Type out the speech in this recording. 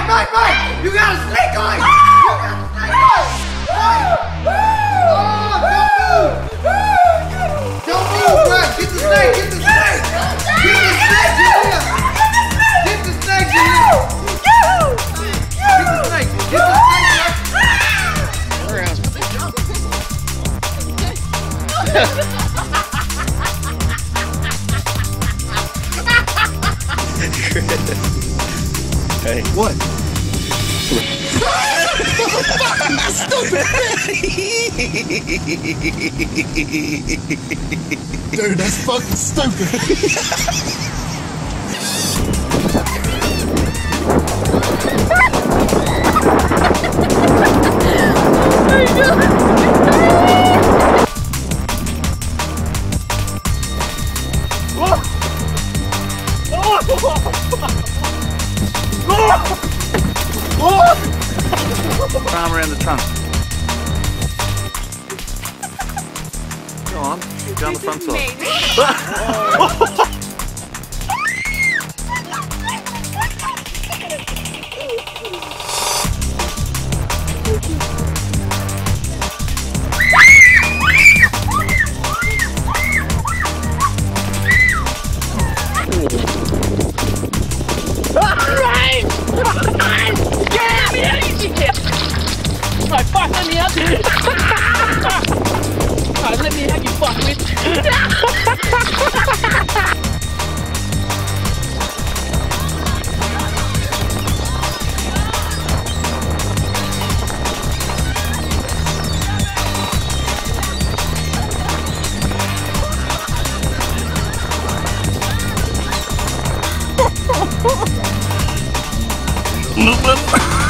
Mike! You got a snake on! You got a snake on! Oh, don't move, bro! Get the snake! Get the snake! Get the snake, Julia! Get the snake, Julia! Get the snake! Get the snake! Hey. What? Stupid! Dude, that's fucking stupid. Arm around the trunk. Go on, down the front side. Fuck, let me up. Let me have you fuck with. Movement.